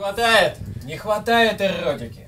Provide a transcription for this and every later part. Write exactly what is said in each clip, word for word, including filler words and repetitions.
хватает, не хватает эротики.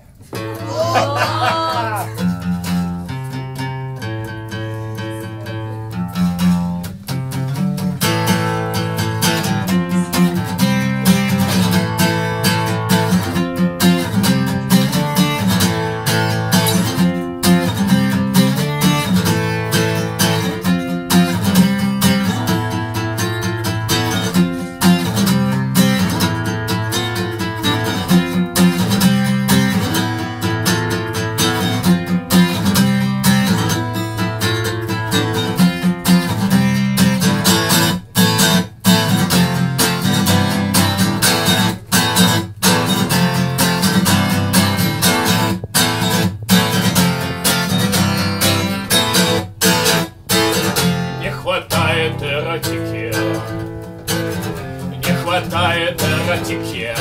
Эротики, не хватает эротики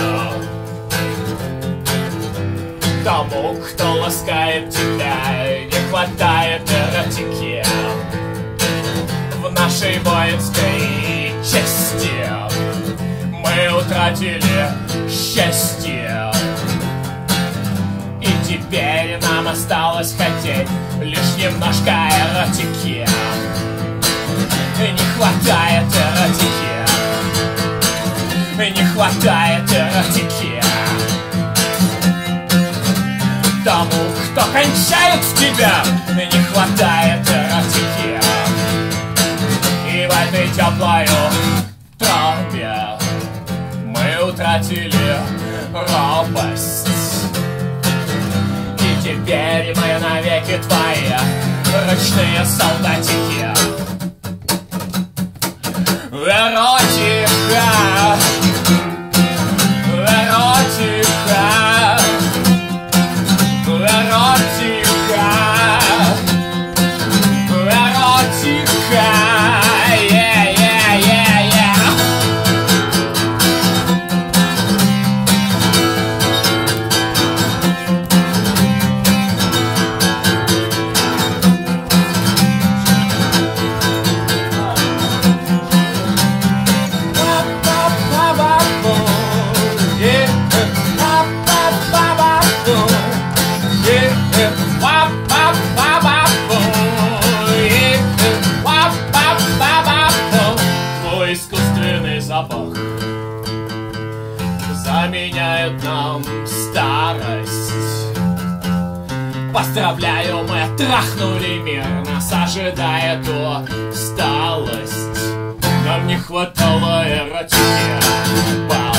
тому, кто ласкает тебя, не хватает эротики в нашей воинской части. Мы утратили счастье, и теперь нам осталось хотеть лишь немножко эротики. Не хватает эротики, не хватает эротики тому, кто кончает в тебя, не хватает эротики. И в этой теплой тропе мы утратили робость, и теперь мы навеки твои ручные солдатики. Эротика, эротика, эротика, эротика, yeah, yeah, yeah, yeah. Искусственный запах заменяет нам старость. Поздравляю, мы трахнули мир, нас ожидает усталость. Нам не хватало эротики.